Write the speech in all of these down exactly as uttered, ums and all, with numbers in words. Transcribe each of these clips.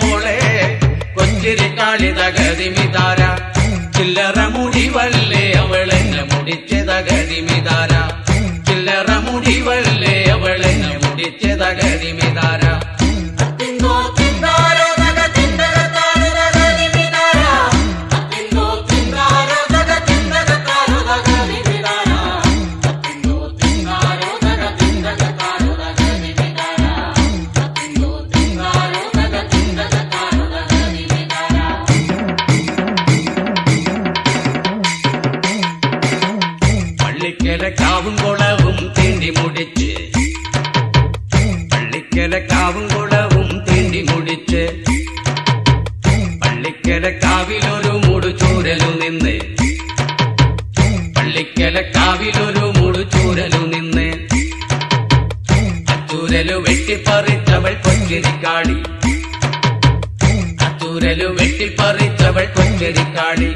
മോളെ കൊച്ചിരി കാളി തകതിമിതാര ചില്ലറ മുടിവല്ലേ അവളെന്നെ മുടിച്ച തകതിമിതാര ചില്ലറ മുടിവല്ലേ അവളെന്നെ മുടിച്ച തകതിമിതാര പള്ളിക്കലക്കാവും കുളവും തീണ്ടി മുടിച്ച് പള്ളിക്കലക്കാവും കുളവും തീണ്ടി മുടിച്ച് പള്ളിക്കലക്കാവിലൊരു മുടുചൂരലു നിന്ന് പള്ളിക്കലക്കാവിലൊരു മുടുചൂരലു നിന്ന് അച്ചൂരലു വെട്ടിപ്പറിച്ചവൾ കൊച്ചിരിക്കാളി അച്ചൂരലു വെട്ടിപ്പറിച്ചവൾ കൊച്ചിരിക്കാളി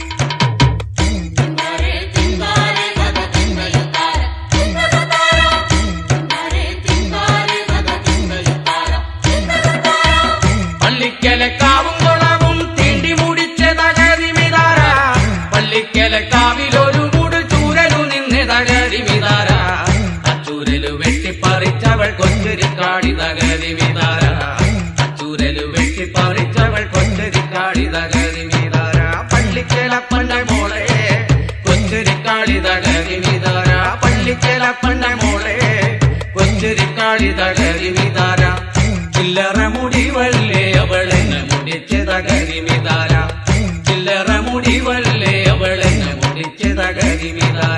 പള്ളിക്കലക്കാവും കുളവും തീണ്ടി മുടിച്ച തകതിമിതാര പള്ളിക്കലക്കാവിലൊരു മുടുചൂരലു നിന്ന് തകതിമിതാര അച്ചൂരലു വെട്ടിപ്പറിച്ചവൾ കൊച്ചരിക്കാടി തകതിമിതാര അച്ചൂരലു വെട്ടിപ്പറിച്ചവൾ കൊച്ചരിക്കാടി തകതിമിതാര പള്ളിക്കലപ്പന്റെ മോളെ കൊച്ചരിക്കാടി തകതിമിതാര പള്ളിക്കലപ്പന്റെ മോളെ കൊച്ചരിക്കാടി തകതിമിതാര ചില്ലറ മുടിവല്ലേ അവളെന്നെ മുടിച്ച തകരിമിതാര ചില്ലറ മുടിവല്ലേ അവളെന്നെ മുടിച്ച തകരിമിതാര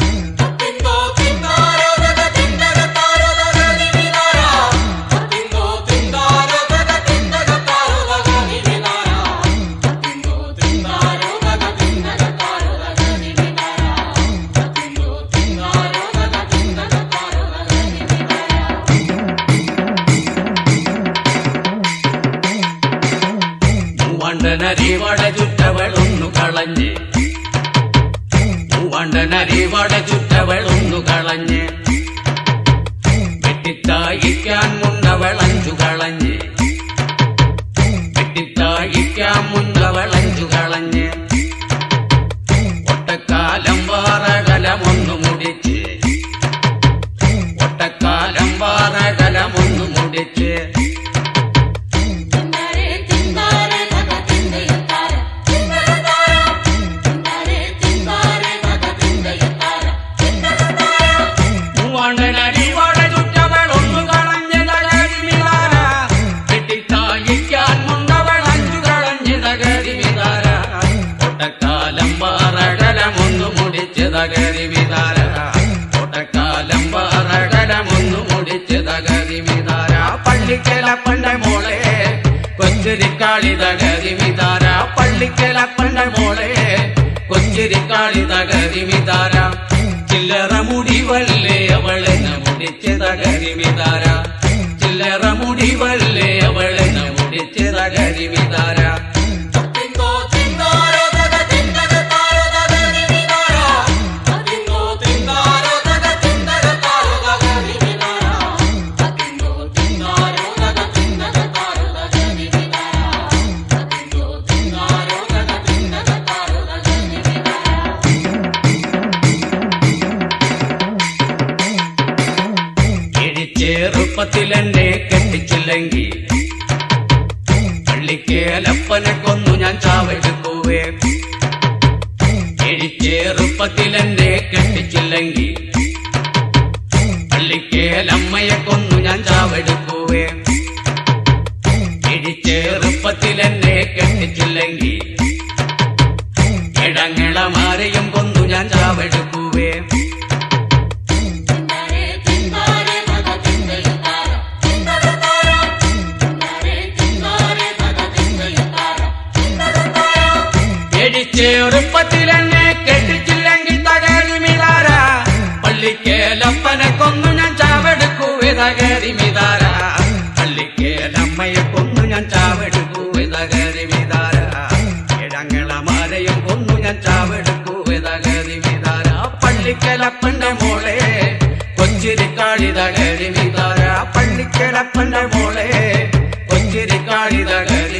മൂവാണ്ടനരിവട ചുറ്റവളൊന്നു കളഞ്ഞ് മൂവാണ്ടനരിവട ചുറ്റവളൊന്നു കളഞ്ഞ് വെട്ടിത്തായിക്കാൻ മുന്നവളഞ്ചു കളഞ്ഞ് വെട്ടിത്തായിക്കാൻ മുന്നവളഞ്ചു കളഞ്ഞ് ഒട്ടക്കാലം വാറകലമൊന്നു മുടിച്ച് ഒട്ടക്കാലം വാറകലമൊന്നു മുടിച്ച് ഒട്ടക്കാലം പാറകലമൊന്നു മുടിച്ച് തകരിമിതാര ഒട്ടക്കാലം പാറകലമൊന്നു മുടിച്ച് തകരിമിതാര പള്ളിക്കലപ്പന്റെ മോളെ കൊച്ചിരിക്കാളി തകരിമിതാര പള്ളിക്കലപ്പന്റെ മോളെ കൊച്ചിരിക്കാളി തകരിമിതാര ചില്ലറ മുടിവല്ലേ അവളെന്നെ മുടിച്ച് തകരിമിതാര ചില്ലറ മുടിവല്ലേ അവളെന്നെ മുടിച്ച് തകരിമിതാര ചെറുപ്പത്തിലെന്നെ കെട്ടിച്ചില്ലെങ്കി പള്ളിക്കേലപ്പനെ കൊന്നു ഞാൻ ചാവെടുക്കുവേ ചെറുപ്പത്തിലെന്നെ കെട്ടിച്ചില്ലെങ്കി പള്ളിക്കേലമ്മയെ കൊന്നു ഞാൻ ചാവെടുക്കുവേ ചെറുപ്പത്തിലെന്നെ കെട്ടിച്ചില്ലെങ്കി ഇടങ്ങളമാരെയും കൊന്നു ഞാൻ ചാവെടുക്കുവേ ചെറുപ്പത്തിലെന്നെ കെട്ടിച്ചില്ലെങ്കിൽ തകരിമിതാര പള്ളിക്കേലപ്പനെ കൊന്നു ഞാൻ ചാവെടുക്കുവേ തകരിമിതാര പള്ളിക്കേലമ്മയെ കൊന്നു ഞാൻ ചാവെടുക്കുവേ തകരിമിതാര ഇടങ്ങളമാരെയും കൊന്നു ഞാൻ ചാവെടുക്കുവേ തകരിമിതാര പള്ളിക്കേലപ്പന്റെ മോളെ കൊച്ചിരിക്കാളി തകരിമിതാര പള്ളിക്കേലപ്പന്റെ മോളെ കൊച്ചിരിക്കാളി തകരി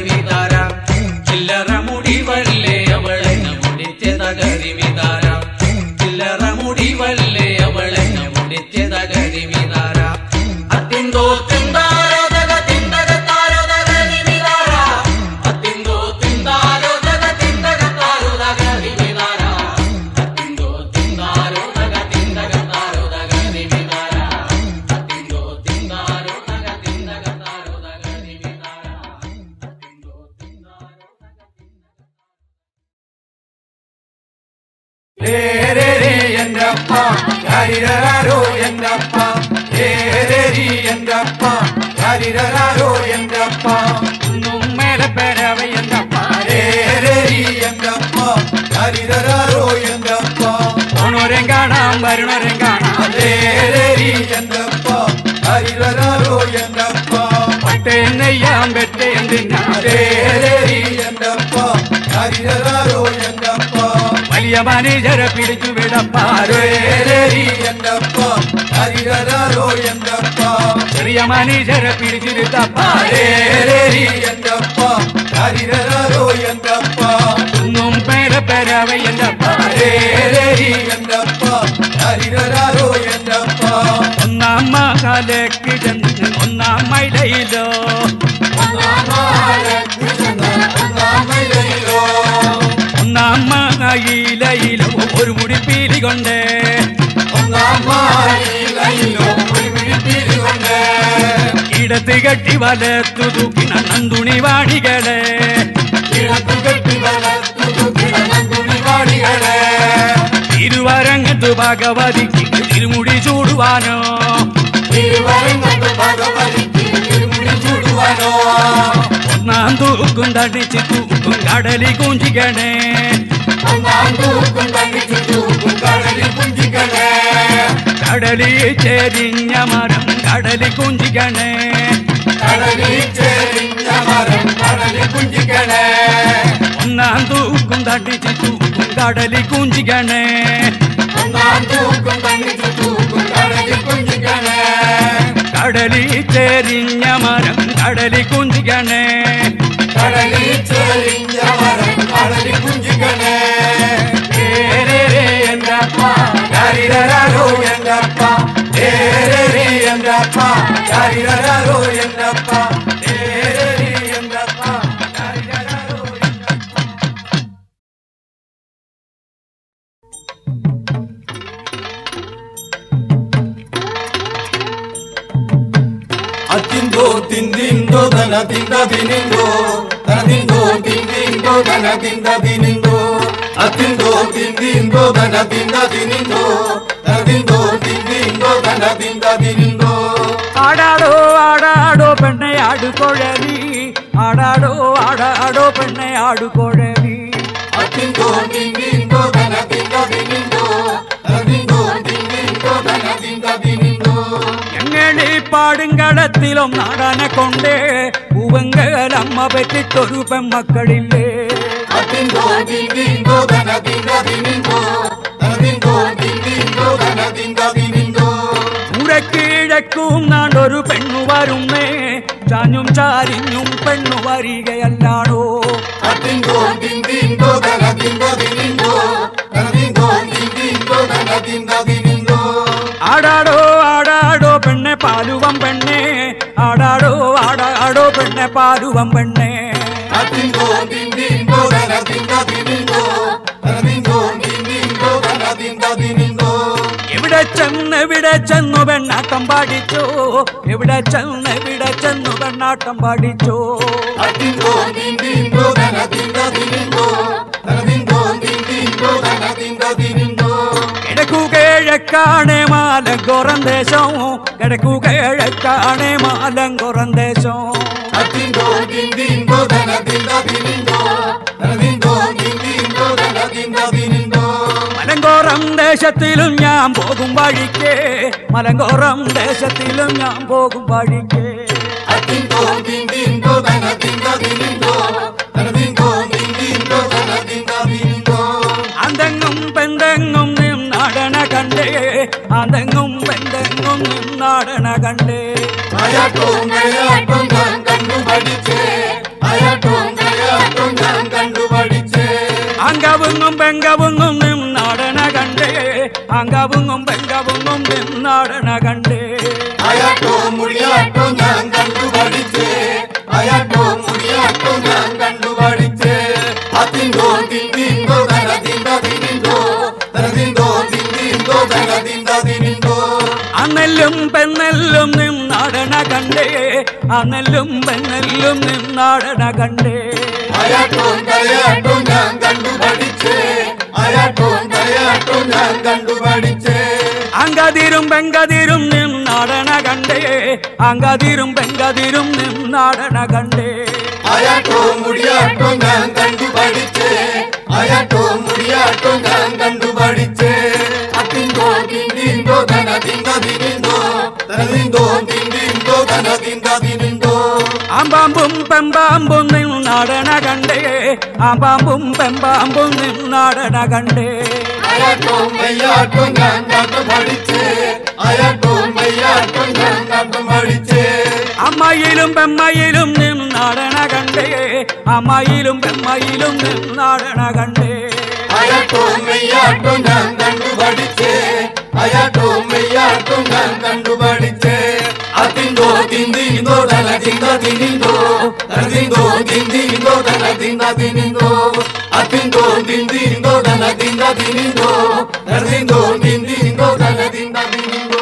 ഏരേരി എന്റെ അപ്പ ഹരിരരാരോ എന്റെ അപ്പ ഏരേരി എന്റെ അപ്പ ഹരിരരാരോ എന്റെ അപ്പ ഒന്നും മേലെ പേരവ എന്റെ അപ്പ ഏരേരി എന്റെ അപ്പ ഹരിരരാരോ എന്റെ അപ്പ ഓണോരം കാണാം വരുണോരം കാണാം ഏരേരി എന്റെ അപ്പ ഹരിരരാരോ എന്റെ അപ്പ പട്ടേ നെയ്യാം വെട്ടേ എന്തിനാ ഏരേരി എന്റെ അപ്പ ഹരിരരാരോ എന്റെ അപ്പ വലിയ മാനേജരെ പിടിച്ചു വിടപ്പാരേ ഏരേരി എന്റെ അപ്പ ഹരിരരാരോ എന്റെ അപ്പ ചെറിയ മാനേജരെ പിടിച്ചിരുത്തപ്പാരേ ഏരേരി എന്റെ അപ്പ ഹരിരരാരോ എന്റെ അപ്പ ഒന്നും പേരെ പേരവ എന്റെ അപ്പ ഏരേരി എന്റെ അപ്പ ഹരിരരാരോ എന്റെ അപ്പ ഒന്നാം മകാലേക്ക് ചെന്ന് ഒന്നാം മൈലയിലോ ഒന്നാം മയിലയിലോ ഒരു മുടി പീലി കൊണ്ടേ ഇടത്ത് കെട്ടി വലത്തു തൂക്കിന നന്ദുണി വാണികളെ തിരുവരങ്ങത്ത് ഭഗവതിക്ക് തിരുമുടി ചൂടുവാനോ ഒന്നാം തൂക്കും തടിച്ച് തൂക്കും കടലി കുഞ്ചിക്കണേ കടലി ചെരിഞ്ഞ മരം കടലി കുഞ്ചിക്കണേ ഒന്നാം തൂക്കും തടിച്ച് തൂക്കും കടലി കുഞ്ചിക്കണേ കടലി ചെരിഞ്ഞ മരം കടലി കുഞ്ചിക്കണേ ഏരേരേ എന്റെ അപ്പ ഹരിരരാരോ എന്റെ അപ്പ ഏരേരി എന്റെ അപ്പ ഹരിരരാരോ എന്റെ അപ്പ ഏരേരി എന്റെ അപ്പ ഹരിരരാരോ എന്റെ അത്തിന്തോ തിന്തിന്തോ ധന തിന്ത തിനിന്തോ ധനതിന്തോ തിന്തിന്തോ ധന തിന്ത തിനിന്തോ അത്തിന്തോ തിന്തിന്തോ ധന തിന്ത തിനിന്തോ ധനതിന്തോ തിന്തിന്തോ ധന തിന്ത തിനിന്തോ ആടാടോ ആടാടോ പെണ്ണെ ആടുകൊഴലി ആടാടോ ആടാടോ പെണ്ണെ ആടുകൊഴലി അത്തിന്തോ തിന്തിന്തോ ധന തിന്ത തിനിന്തോ ധനതിന്തോ തിന്തിന്തോ ധന തിന്ത തിനിന്തോ എങ്ങനെ പാടുങ്കടത്തിലും നാടാനെ കൊണ്ടേ പൂവങ്കലമ്മ പെറ്റിട്ടൊരു പെമ്മക്കളില്ലേ അത്തിന്തോ തിന്തിന്തോ ധന തിന്ത തിനിന്തോ ധനതിന്തോ തിന്തിന്തോ ധന തിന്ത തിനിന്തോ ഉരക്കിഴക്കും നാണ്ടൊരു പെണ്ണു വരുന്നേ ചാഞ്ഞും ചാരിഞ്ഞും പെണ്ണു വരികയല്ലാണോ അത്തിന്തോ തിന്തിന്തോ ധന തിന്ത തിനിന്തോ ധനതിന്തോ തിന്തിന്തോ ധന തിന്ത തിനിന്തോ ആടാടോ ആടാടോ പെണ്ണെ പാലുവം പെണ്ണെ ആടാടോ ആടാടോ പെണ്ണെ പാലുവം പെണ്ണെ അത്തിന്തോ തിന്തിന്തോ ധന തിന്ത തിനിന്തോ ധനതിന്തോ തിന്തിന്തോ ധന തിന്ത തിനിന്തോ എവിടെ ചെന്ന് എവിടെ ചെന്നു പെണ്ണാട്ടം പാടിച്ചോ എവിടെ ചെന്ന് എവിടെ ചെന്നു പെണ്ണാട്ടം പാടിച്ചോ അത്തിന്തോ തിന്തിന്തോ ധന തിന്ത തിനിന്തോ ധനതിന്തോ തിന്തിന്തോ ധന തിന്ത തിനിന്തോ കിഴക്കു കിഴക്കാണേ മാലങ്കുറം ദേശം കിഴക്കു കിഴക്കാണേ മാലങ്കുറം ദേശം അത്തിന്തോ തിന്തിന്തോ ധന തിന്ത തിനിന്തോ ധനതിന്തോ തിന്തിന്തോ ധന തിന്ത തിനിന്തോ മലങ്കോറം ദേശത്തിലും ഞാൻ പോകും വഴിക്ക് മലങ്കോറം ദേശത്തിലും ഞാൻ പോകും വഴിക്ക് അത്തിന്തോ തിന്തിന്തോ ധന തിന്ത തിനിന്തോ ധനതിന്തോ തിന്തിന്തോ ധന തിന്ത തിനിന്തോ അന്തെങ്ങും പെന്തെങ്ങും നിന്നാടണ കണ്ടേ അന്തെങ്ങും പെന്തെങ്ങും നിന്നാടണ കണ്ടേ അയാട്ടോം കയാട്ടോം ഞാൻ കണ്ടു പഠിച്ചേ അയാട്ടോം കയാട്ടോം ഞാൻ കണ്ടു പഠിച്ചേ അങ്കവുങ്ങും പെങ്കവുങ്ങും നിന്നാടണ കണ്ടേ അങ്കവുങ്ങും പെങ്കവുങ്ങും നിന്നാടണ കണ്ടേ അയാട്ടോം മുടിയാട്ടോം ഞാൻ കണ്ടു പഠിച്ചേ അയാട്ടോം മുടിയാട്ടോം ഞാൻ കണ്ടു പഠിച്ചേ അത്തിന്തോ തിന്തിന്തോ ധന തിന്ത തിനിന്തോ ധനതിന്തോ തിന്തിന്തോ ധന തിന്ത തിനിന്തോ അന്നെല്ലും പെണ്ണെല്ലും നിന്നാടണ കണ്ടേ അന്നെല്ലും പെണ്ണെല്ലും നിന്നാടണ കണ്ടേ അയാട്ടോം കയാട്ടോം ഞാൻ കണ്ടു പഠിച്ചേ അയാട്ടോം കയാട്ടോം ആങ്കതിരും പെങ്കതിരും നിന്നാടണ കണ്ടേ ആങ്കതിരും പെങ്കതിരും നിന്നാടണ കണ്ടേ ആയാട്ടോ മുടിയാട്ടോ ഞാൻ കണ്ടു പഠിച്ചേ ആയാട്ടോ മുടിയാട്ടോ ഞാൻ കണ്ടു പഠിച്ചേ അതിന്തോ തിന്തിന്തോ ധന തിന്തതിനിന്തോ തനതിന്തോ തിന്തിന്തോ ധന തിന്തതിനിന്തോ ആമ്പാമ്പും പെമ്പാമ്പും നിന്നാടണ കണ്ടേ ആമ്പാമ്പും പെമ്പാമ്പും നിന്നാടണ കണ്ടേ ആയാട്ടോ മെയ്യാട്ടോ ഞാൻ കണ്ടു പഠിച്ചേ ആയാട്ടോ മെയ്യാട്ടോ ഞാൻ കണ്ടു പഠിച്ചേ അമ്മയിലും പെമ്മയിലും നിന്നാടണ കണ്ടേ അമ്മയിലും പെമ്മയിലും നിന്നാടണ കണ്ടേ ആയാട്ടോ മെയ്യാട്ടോ ഞാൻ കണ്ടു പഠിച്ചേ ആയാട്ടോ മെയ്യാട്ടോ ഞാൻ കണ്ടു പഠിച്ചേ അതിന്തോ തിന്തിന്തോ ധന തിന്തതിനിന്തോ തനതിന്തോ തിന്തിന്തോ ധന തിന്തതിനിന്തോ അതിന്തോ തിന്തിന്തോ ധന തിന്തതിനിന്തോ തനതിന്തോ തിന്തിന്തോ ധന തിന്തതിനിന്തോ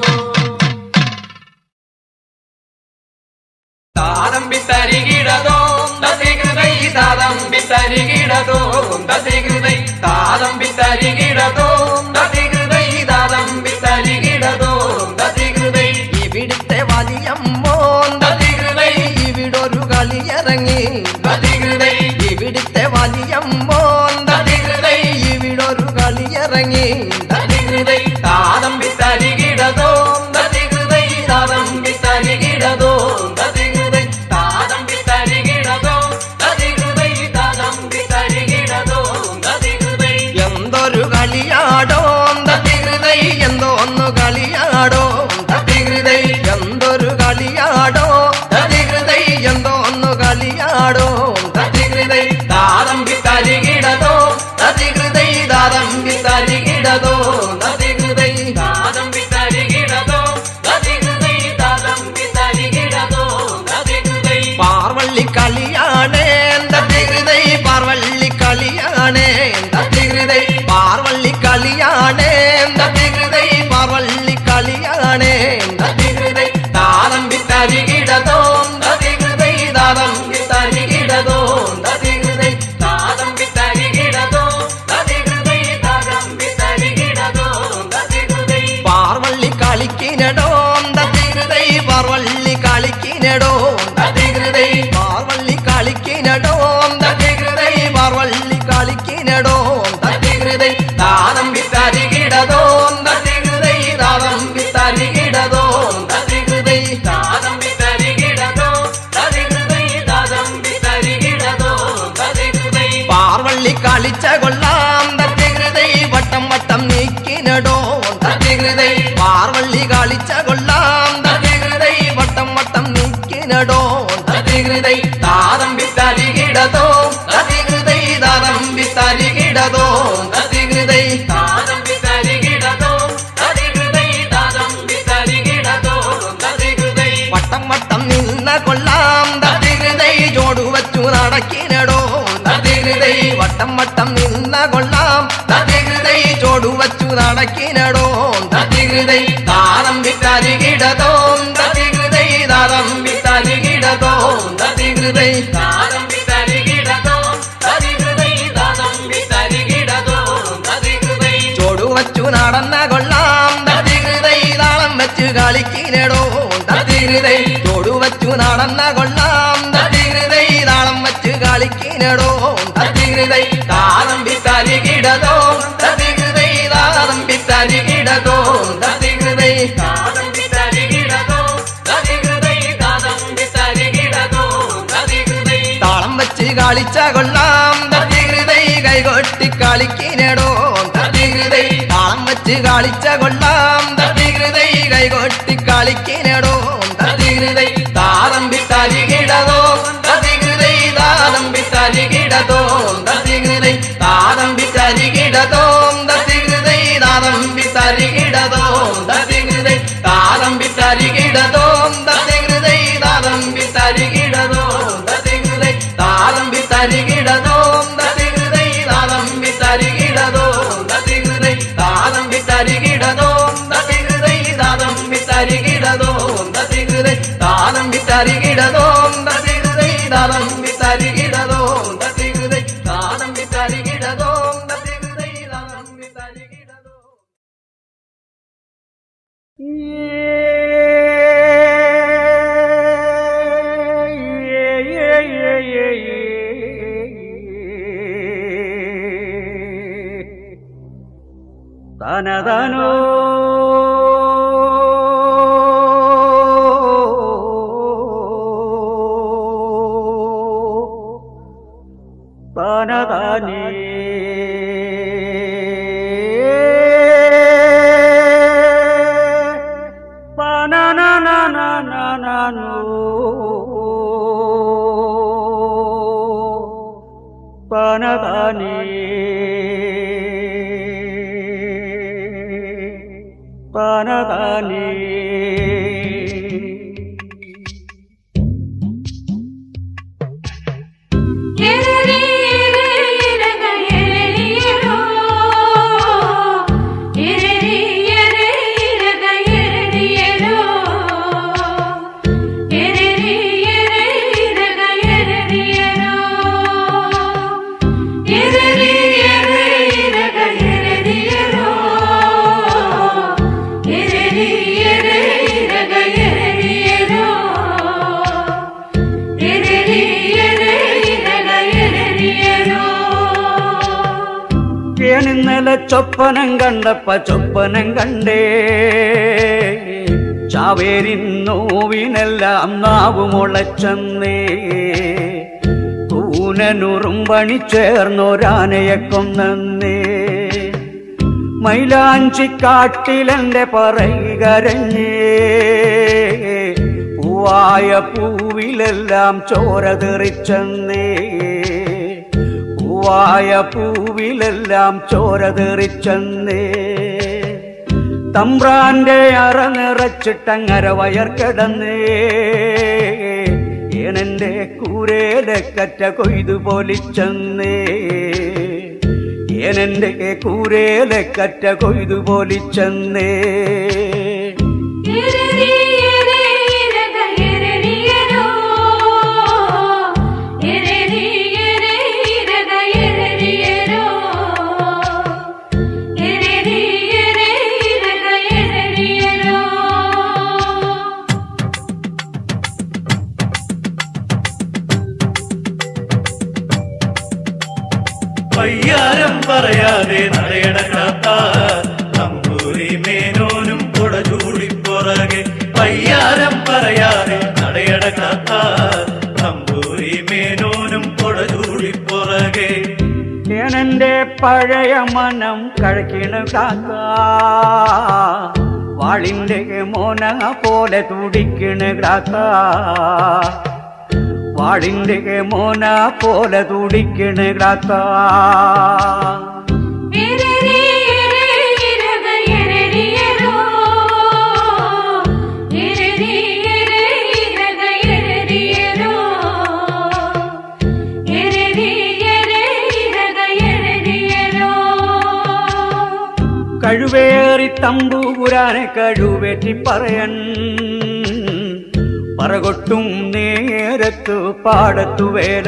താതമ്പി തരികിടതോ ദതികൃതൈ താതമ്പി തരികിടതോ ദതികൃതൈ താതമ്പി തരികിടതോ ദതികൃതൈ താതമ്പി തരികിടതോ ദതികൃതൈ ഇവിടുത്തെ വലിയമ്മോൻ ദതികൃതൈ ഇവിടൊരു കളിയിറങ്ങി ദതികൃതൈ ഇവിടുത്തെ വലിയമ്മോൻ ദതികൃതൈ ഇവിടൊരു കളിയിറങ്ങി ദതികൃതൈ താതമ്പി തരികിടതോ ദതികൃതൈ താതമ്പി തരികിടതോ ദതികൃതൈ താതമ്പി തരികിടതോ ദതികൃതൈ താതമ്പി തരികിടതോ ദതികൃതൈ എന്തൊരു കളിയാടോ ദതികൃതൈ എന്തോന്നു കളിയാടോ ദതികൃതൈ എന്തൊരു കളിയാടോ ദതികൃതൈ എന്തോന്നു കളിയാടോ ദതികൃതൈ താതമ്പി തരികിടതോ ദതികൃതൈ താതമ്പി തരികിടതോ ദതികൃതൈ താതമ്പി തരികിടതോ ദതികൃതൈ താതമ്പി തരികിടതോ ദതികൃതൈ പാർവള്ളി കളിയാണേ ദതികൃതൈ പാർവള്ളി കളിയാണേ ദതികൃതൈ പാർവള്ളി കളിയാണേ ദതികൃതൈ പാർവള്ളി കളിയാണേ ദതികൃതൈ താതമ്പി തരികിടതോ ദതികൃതൈ താതമ്പി തരികിടതോ ദതികൃതൈ താതമ്പി തരികിടതോ ദതികൃതൈ താതമ്പി തരികിടതോ ദതികൃതൈ പാർവള്ളി കളിക്കിനടോ ദതികൃതൈ പാർവള്ളി കളിക്കിനടോ ദതികൃതൈ പാർവള്ളി കളിക്കിനടോ ദതികൃതൈ പാർവള്ളി കളിക്കിനടോ ദതികൃതൈ താതമ്പി തരികിടതോ ദതികൃതൈ താതമ്പി തരികിടതോ ദതികൃതൈ താതമ്പി തരികിടതോ ദതികൃതൈ താതമ്പി തരികിടതോ ദതികൃതൈ പാർവള്ളി കളിച്ച കൊള്ളാം ദതികൃതൈ വട്ടം വട്ടം നീക്കിനടോ ദതികൃതൈ പാർവള്ളി കളിച്ച കൊള്ളാം ദതികൃതൈ വട്ടം വട്ടം നീക്കിനടോ ദതികൃതൈ താതമ്പി തരികിടതോ ദതികൃതൈ താതമ്പി തരികിടതോ ദതികൃതൈ താതമ്പി തരികിടതോ ദതികൃതൈ താതമ്പി തരികിടതോ ദതികൃതൈ വട്ടം വട്ടം നിന്ന കൊള്ളാം ദതികൃതൈ ജോടു വച്ചു നടക്കിനടോ ദതികൃതൈ വട്ടം വട്ടം നിന്ന കൊള്ളാം ദതികൃതൈ ജോടു വച്ചു നടക്കിനടോ ദതികൃതൈ താതമ്പി തരികിടതോ ദതികൃതൈ താതമ്പി തരികിടതോ ദതികൃതൈ താതമ്പി തരികിടതോ ദതികൃതൈ താതമ്പി തരികിടതോ ദതികൃതൈ ജോടു വച്ചു നടന്ന കൊള്ളാം ദതികൃതൈ താളം വെച്ച് കളിക്കിനടോ ദതികൃതൈ ജോടു വച്ചു നടന്ന കൊള്ളാം ദതികൃതൈ താളം വെച്ച് കളിക്കിനടോ ദതികൃതൈ താതമ്പി തരികിടതോ ദതികൃതൈ താതമ്പി തരികിടതോ ദതികൃതൈ താതമ്പി തരികിടതോ ദതികൃതൈ താതമ്പി തരികിടതോ ദതികൃതൈ താളം വെച്ച് കളിച്ച കൊള്ളാം ദതികൃതൈ കൈകൊട്ടി കളിക്കിനടോ ദതികൃതൈ താളം വെച്ച് കളിച്ച കൊള്ളാം ദതികൃതൈ കൈകൊട്ടി കളിക്കിനടോ ദതികൃതൈ താതമ്പി തരികിടതോ ദതികൃതൈ താതമ്പി തരികിടതോ ദതികൃതൈ താതമ്പി തരികിടതോ ദതികൃതൈ താതമ്പി തരികിടതോ ദതികൃതൈ താതമ്പി തരികിടതോ ദതികൃതൈ താതമ്പി തരികിടതോ ദതികൃതൈ താതമ്പി തരികിടതോ ദതികൃതൈ താതമ്പി തരികിടതോ ദതികൃതൈ താതമ്പി തരികിടതോ ദതികൃതൈ താതമ്പി തരികിടതോ ദതികൃതൈ താ തനതനോ തനതനേ പനനനനനനനോ പനതനേ പനതനേ ഇന്നലെ ചൊപ്പനം കണ്ടപ്പ ചൊപ്പനം കണ്ടേ ചാവേരിൻ നോവിനെല്ലാം നാവു മുളച്ചെന്നേ കൂനനുറുമ്പണി ചേർന്നൊരാനയെ കൊന്നേ മൈലാഞ്ചിക്കാട്ടിലെന്റെ പറയികരഞ്ഞേ പൂവായ പൂവിലെല്ലാം ചോര തെറിച്ചെന്നേ പൂവായ പൂവിലെല്ലാം ചോര തെറിച്ചെന്നേ തമ്പ്രാന്റെ അറ നിറച്ചിട്ടങ്ങര വയർ കിടന്നേ ഏനെന്റെ കൂരേലെ കറ്റ കൊയ്തു പൊലിച്ചെന്നേ ഏനെന്റെ കൂരേലെ കറ്റ കൊയ്തു പൊലിച്ചെന്നേ പയ്യാരം പറയാതെ നടയടക്കാത്ത നമ്പൂരി മേനോനും കൊട ചൂടിപ്പുറകെ പയ്യാരം പറയാതെ നടയടക്കാത്ത നമ്പൂരി മേനോനും കൊട ചൂടിപ്പുറകെ എന്റെ പഴയ മനം കഴക്കിണ കാക്ക വാളിന്റെ മോന പോലെ തുടിക്കണ കാക്ക വാളിന്റെ മോന പോലെ തുടിക്കണ കാക്ക കഴിവേറി തമ്പൂരാനെ കഴിവേറ്റി പറയൻ പറകൊട്ടും നേരത്തു പാടത്തു വേല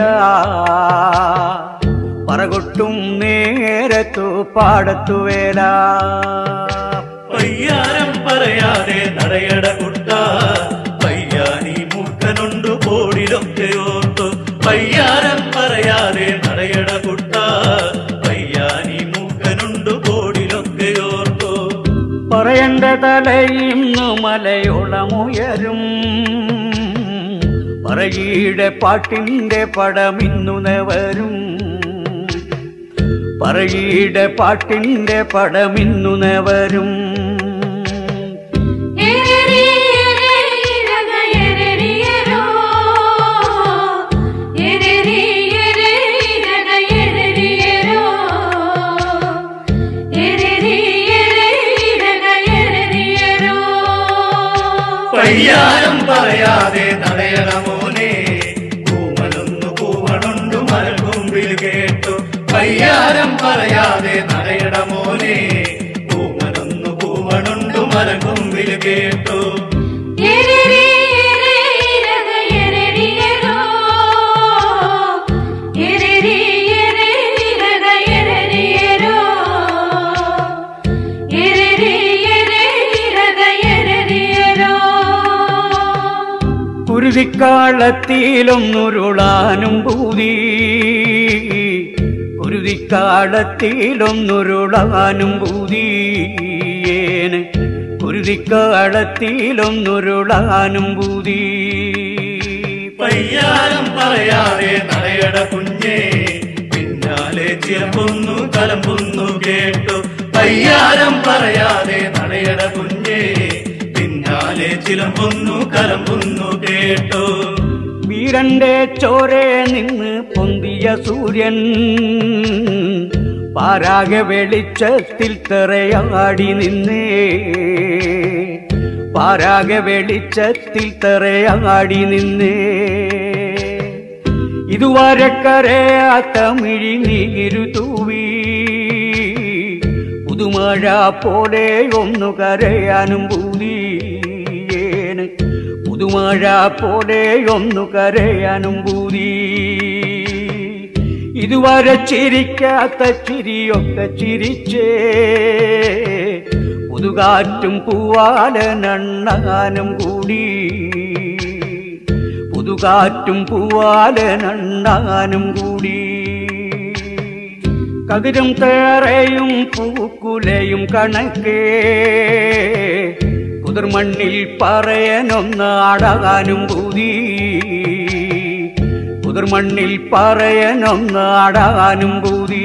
പറകൊട്ടും നേരത്തു പാടത്തു വേല പയ്യാരം പറയാതെ നടയട കുട്ട പയ്യാനി മൂക്കനുണ്ടു പോടിലൊക്കെ ഓർത്തു പയ്യാരം പറയാതെ നടയട കുട്ട പയ്യാനി മൂക്കനുണ്ടു പോടിലൊക്കെ ഓർത്തു പറയണ്ട തലയിന്നു മലയോളമുയരും പറയുടെ പാട്ടിന്റെ പടമിന്നു നെവരും പറയുടെ പാട്ടിന്റെ പടമിന്നു നെവരും പയ്യാരം പറയാതെ നടയണ മോനെ കൂമലൊന്നു കൂവണുണ്ടു മരക്കൊമ്പിൽ കേട്ടു പയ്യാരം പറയാതെ നടയണ മോനെ കൂമലൊന്നു കൂവണുണ്ടു മരക്കൊമ്പിൽ കേട്ടു കുരുതിക്കാളത്തിലൊന്നുരുളാനും പൂതി കുരുതിക്കാടത്തിലൊന്നുരുളാനും പൂതിയേന് കുരുതിക്കാടത്തിലൊന്നുരുളാനും പൂതി പയ്യാരം പറയാതെ നടയട കുഞ്ഞേ പിന്നാലെ ചിലമ്പൊന്നു കലമ്പൊന്നു കേട്ടു പയ്യാരം പറയാതെ നടയട കുഞ്ഞേ പിന്നാലെ ചിലമ്പൊന്നു കലമ്പൊന്നു കേട്ടു വീരന്റെ ചോരെ നിന്ന് പൊന്തിയ സൂര്യൻ പാരാഗ വെളിച്ചത്തിൽ തെറയാടി നിന്നേ പാരാഗ വെളിച്ചത്തിൽ തെറയാടി നിന്നേ ഇതുവരെ കരയാത്ത മിഴിനീരു തൂവി പുതുമഴ പോലെ ഒന്നു കരയാനും പൂതിയേന് പുതുമഴ പോലെ ഒന്നു കരയാനും പൂതി ഇതുവരെ ചിരിക്കാത്ത ചിരിയൊക്കെ ചിരിച്ചേ പുതുകാറ്റും പൂവാലനണ്ണാനും കൂടി പുതുകാറ്റും പൂവാലനണ്ണാനും കൂടി കതിരും തേറയും പൂക്കുലയും കണക്കേ കുതിർമണ്ണിൽ പറയനൊന്നാടാനും പൂതി കുതിർമണ്ണിൽ പറയനൊന്നാടാനും പൂതി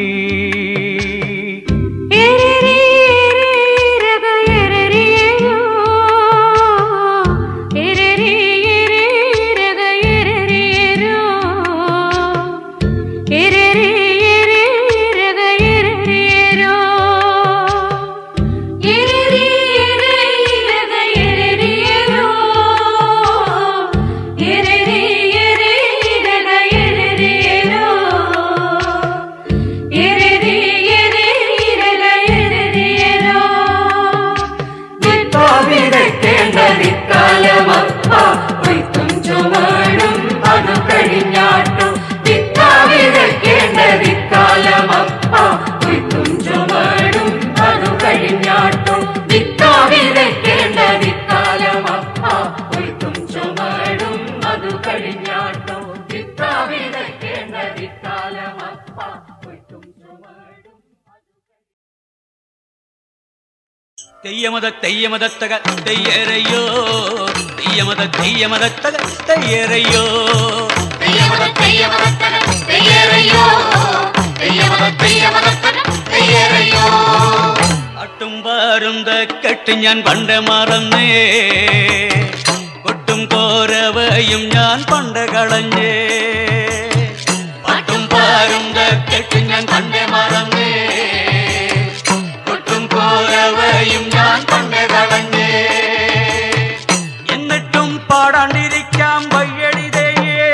തെയ്യമത തെയ്യമതത്തക തെയ്യരയ്യോ തെയ്യമത തെയ്യമതത്തക തെയ്യരയ്യോ തെയ്യമത തെയ്യമതത്തക തെയ്യരയ്യോ തെയ്യമത തെയ്യമതത്തക തെയ്യരയ്യോ അട്ടും പാരുന്ത കെട്ട് ഞാൻ പണ്ട് മറന്നേ കൊട്ടും കോരവയും ഞാൻ പണ്ട് കളഞ്ഞേ പട്ടും പാരുന്ത കെട്ട് ഞാൻ പണ്ട് മറന്നേ കൊട്ടും കോരവയും ഞാൻ പണ്ട് കളഞ്ഞേ എന്നിട്ടും പാടാണ്ടിരിക്കാം വയ്യടിതയേ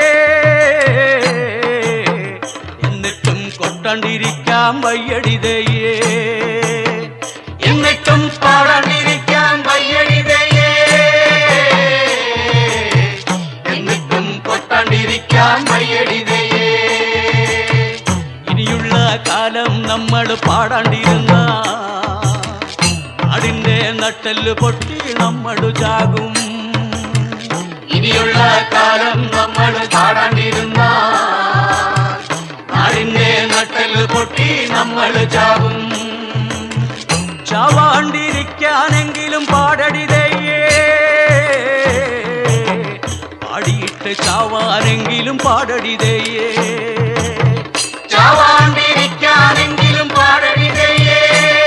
എന്നിട്ടും കൊട്ടാണ്ടിരിക്കാം വയ്യടിതയേ എന്നിട്ടും പാടാണ്ടിരിക്കാം വയ്യടിതയേ എന്നിട്ടും കൊട്ടാണ്ടിരിക്കാം വയ്യടിതയേ ഇനിയുള്ള കാലം നമ്മൾ പാടാണ്ടിരുന്ന നാടിന്റെ നട്ടെല്ല് പൊട്ടി നമ്മൾ ചാകും ഇനിയുള്ള കാലം നമ്മൾ പാടാണ്ടിരുന്ന നാടിന്റെ നട്ടെല്ല് പൊട്ടി നമ്മൾ ചാകും ചാവാണ്ടിരിക്കാനെങ്കിലും പാടടിതയേ പാടിയിട്ട് ചാവാനെങ്കിലും പാടടിതയേ ചാവാണ്ടിരിക്കാനെങ്കിലും പാടടിതയേ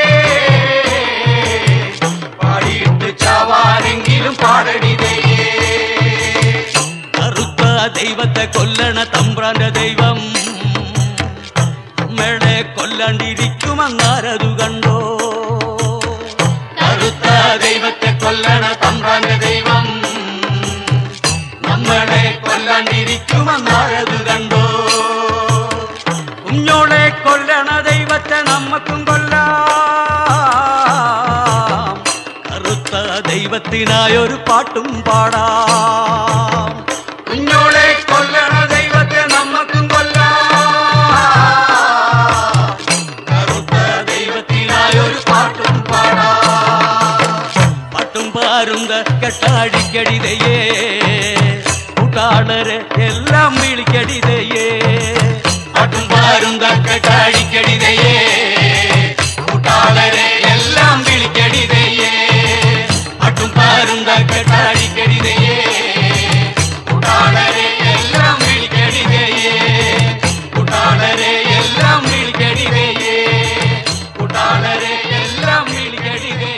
പാടിയിട്ട് ചാവാനെങ്കിലും പാടടിതയേ കറുത്ത ദൈവത്തെ കൊല്ലണ തമ്പ്രാന്റെ ദൈവം അമ്മയുടെ കൊല്ലാണ്ടിരിക്കുമങ്ങാരതു കണ്ടോ കറുത്ത ദൈവത്തെ കൊല്ലണ തമ്പ്രാന്റെ ദൈവം നമ്മളെ കൊല്ലാണ്ടിരിക്കുമങ്ങാരതു കണ്ടോ കുഞ്ഞോളെ കൊല്ലണ ദൈവത്തെ നമ്മക്കും കൊല്ലാം കറുത്ത ദൈവത്തിനായൊരു പാട്ടും പാടാം കുഞ്ഞോളെ കൊല്ലണ ദൈവത്തെ നമ്മക്കും കൊല്ലാം കറുത്ത ദൈവത്തിനായൊരു പാട്ടും പാടാം പാട്ടും പാരുന്ത കെട്ടാടിക്കടിതയേ കൂട്ടാളരെ എല്ലാം വിളിക്കടിതയേ പാട്ടും പാരുന്ത കേട്ടടിക്കടിതയേ കൂട്ടാളരെ എല്ലാം വിളിക്കടിതയേ പാട്ടും പാരുന്ത കേട്ടടിക്കടിതയേ കൂട്ടാളരെ എല്ലാം വിളിക്കടിതയേ കൂട്ടാളരെ എല്ലാം വിളിക്കടിതയേ കൂട്ടാളരെ എല്ലാം വിളിക്കടിതയേ.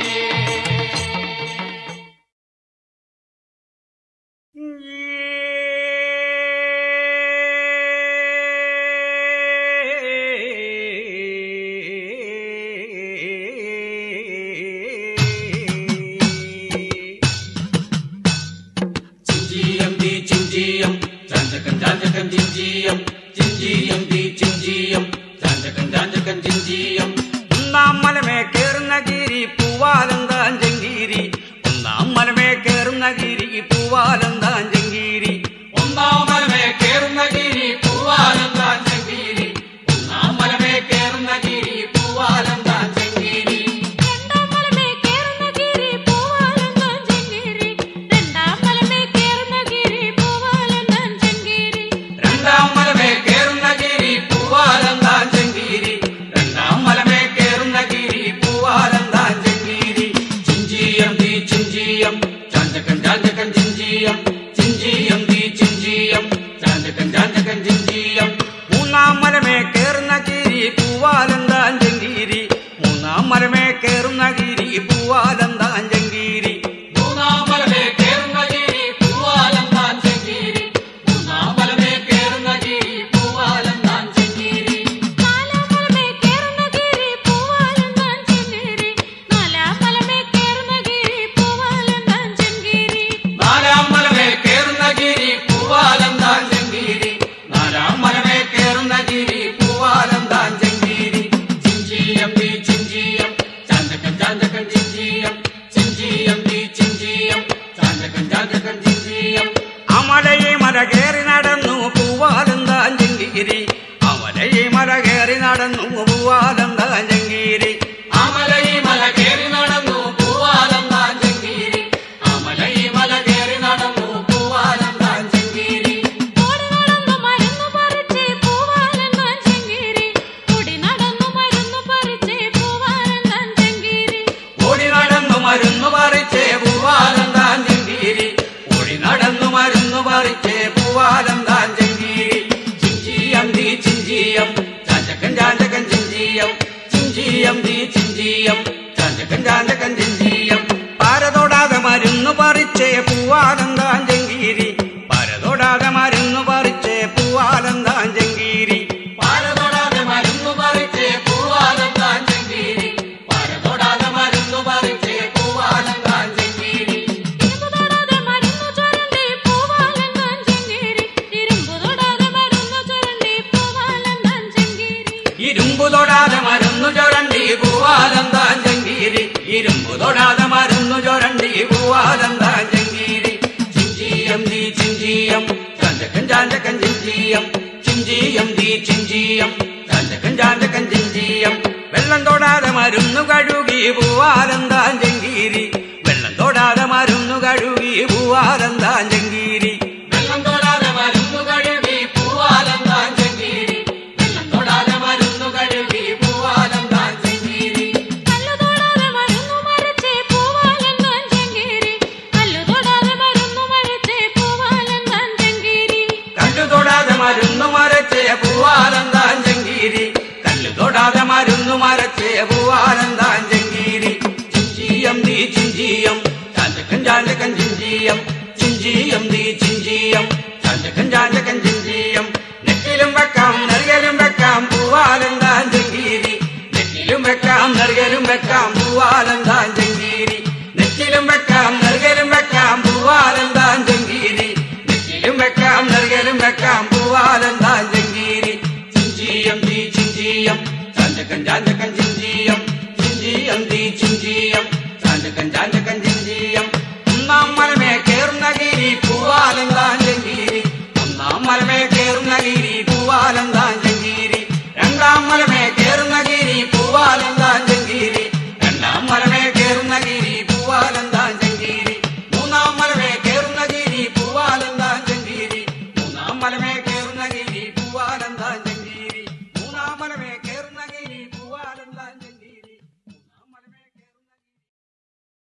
ഒന്നാം മലമേ കേറുന്ന ഗിരി പൂവാലന്താൻ ചെങ്കീരി ഒന്നാം മലമേ കേറുന്ന ഗിരി പൂവാലന്താൻ ചെങ്കീരി ഒന്നാം മലമേ കേറുന്ന ഗിരി പൂവാലന്താൻ ചെങ്കീരി ഒന്നാം മലമേ കേറുന്ന ഗിരി പൂവാലന്താൻ ചെങ്കീരി രണ്ടാം മലമേ കേറുന്ന ഗിരി പൂവാലന്താൻ ചെങ്കീരി രണ്ടാം മലമേ കേറുന്ന ഗിരി പൂവാലന്താൻ ചെങ്കീരി രണ്ടാം മലമേ കേറുന്ന ഗിരി പൂവാലന്താൻ ചെങ്കീരി രണ്ടാം മലമേ കേറുന്ന ഗിരി പൂവാലന്താൻ ചെങ്കീരി ചിഞ്ചിയം തീ ചിഞ്ചിയം ചാഞ്ചകൻ ചാഞ്ചകൻ ചിഞ്ചിയം ചിഞ്ചിയം തീ ചിഞ്ചിയം ചാഞ്ചകൻ ചാഞ്ചകൻ ചിഞ്ചിയം മൂന്നാം മലമേ കേറുന്ന ഗിരി പൂവാലന്താൻ ചെങ്കീരി മൂന്നാം മലമേ കേറുന്ന ഗിരി പൂവാലന്താൻ ചെങ്കീരി മൂന്നാം മലമേ കേറുന്ന ഗിരി പൂവാലന്താൻ ചെങ്കീരി മൂന്നാം മലമേ കേറുന്ന ഗിരി പൂവാലന്താൻ ചെങ്കീരി നാലാം മലമേ കേറുന്ന ഗിരി പൂവാലന്താൻ ചെങ്കീരി നാലാം മലമേ കേറുന്ന ഗിരി പൂവാലന്താൻ ചെങ്കീരി നാലാം മലമേ കേറുന്ന ഗിരി പൂവാലന്താൻ ചെങ്കീരി നാലാം മലമേ കേറുന്ന ഗിരി പൂവാലന്താൻ ചെങ്കീരി ചിഞ്ചിയം തീ ചിഞ്ചിയം ചാഞ്ചകൻ ചാഞ്ചകൻ ചിഞ്ചിയം ചിഞ്ചിയം തീ ചിഞ്ചിയം ചാഞ്ചകൻ ചാഞ്ചകൻ ചിഞ്ചിയം അമലയെ മല കയറി നടന്നു പൂവാലന്താൻ ചെങ്കീരി അമലയെ മല കയറി നടന്നു പൂവാലന്താൻ ചെങ്കീരി അമലയി മല കേറി നടന്നു പൂവാലന്താൻ ചെങ്കീരി അമലയി മല കേറി നടന്നു പൂവാലന്താൻ ചെങ്കീരി ഓടി നടന്നു മരുന്നു പറിച്ച് പൂവാലന്താൻ ചെങ്കീരി ഓടി നടന്നു മരുന്നു പറിച്ച് പൂവാലന്താൻ ചെങ്കീരി ഓടി നടന്നു മരുന്നു പറിച്ചേ പൂവാലന്താൻ ചെങ്കീരി ഓടി നടന്നു മരുന്നു പറിച്ചേ പൂവാലന്താൻ ചെങ്കീരി ചിഞ്ചിയം തീ ചിഞ്ചിയം ചാഞ്ചകൻ ചാഞ്ചകൻ ചിഞ്ചിയം ചിഞ്ചിയം തീ ചിഞ്ചിയം ചാഞ്ചകൻ ചാഞ്ചകൻ ചിഞ്ചിയം പാരതൊടാതെ മരുന്നു പറിച്ചേ പൂവാലന്താൻ ചെങ്കീരി പാരതൊടാതെ മരുന്നു പറിച്ചേ പൂവാലന്താൻ ചെങ്കീരി പാരതൊടാതെ മരുന്നു പറിച്ചേ പൂവാലന്താൻ ചെങ്കീരി പാരതൊടാതെ മരുന്നു പറിച്ചേ പൂവാലന്താൻ ചെങ്കീരി ഇരുമ്പു തൊടാതെ മരുന്നു ചുരണ്ടി പൂവാലന്താൻ ചെങ്കീരി ഇരുമ്പു തൊടാതെ മരുന്നു ചുരണ്ടി പൂവാലന്താൻ ചെങ്കീരി ഇരുമ്പു തൊടാതെ മരുന്നു ചൊരണ്ടി പൂവാലന്താൻ ചെങ്കീരി ഇരുമ്പു തൊടാതെ മരുന്നു ചൊരണ്ടി പൂവാലന്താൻ ചെങ്കീരി ചിഞ്ചിയം തീ ചിഞ്ചിയം ചാഞ്ചകൻ ചാഞ്ചകൻ ചിഞ്ചിയം ചിഞ്ചിയം തീ ചിഞ്ചിയം ചാഞ്ചകൻ ചാഞ്ചകൻ ചിഞ്ചിയം വെള്ളം തൊടാതെ മരുന്നു കഴുകി പൂവാലന്താൻ ചെങ്കീരി വെള്ളം തൊടാതെ മരുന്നു കഴുകി പൂവാലന്താൻ ചെങ്കീരി വെള്ളം തൊടാതെ മരുന്നു കഴുകി പൂവാലന്താൻ ചെങ്കീരി വെള്ളം തൊടാതെ മരുന്നു കഴുകി പൂവാലന്താൻ ചെങ്കീരി കല്ലു തൊടാതെ മരുന്നു മരച്ച് പൂവാലന്താൻ ചെങ്കീരി കല്ലു തൊടാതെ മരുന്നു മരച്ച് പൂവാലന്താൻ ചെങ്കീരി കല്ലു തൊടാതെ മരുന്നു മരച്ചേ പൂവാലന്താൻ ചെങ്കീരി കല്ലു തൊടാതെ മരുന്നു മരച്ചേ പൂവാലന്താൻ ചെങ്കീരി ചിഞ്ചിയം തീ ചിഞ്ചിയം ചാഞ്ചകൻ ചാഞ്ചകൻ ചിഞ്ചിയം ചിഞ്ചിയം തീ ചിഞ്ചിയം ചാഞ്ചകൻ ചാഞ്ചകൻ ചിഞ്ചിയം നെറ്റിലും വെക്കാം നെറുകലും വെക്കാം പൂവാലന്താൻ ചെങ്കീരി നെറ്റിലും വെക്കാം നെറുകലും വെക്കാം പൂവാലന്താൻ ചെങ്കീരി നെറ്റിലും വെക്കാം നെറുകലും വെക്കാം പൂവാലന്താൻ ചെങ്കീരി നെറ്റിലും വെക്കാം നെറുകലും വെക്കാം പൂവാലന്താൻ ചെങ്കീരി ചിഞ്ചിയം തീ ചിഞ്ചിയം ചാഞ്ചകൻ ചാഞ്ചകൻ ചിഞ്ചിയം ചിഞ്ചിയം തീ ചിഞ്ചിയം ചാഞ്ചകൻ ചാഞ്ചകൻ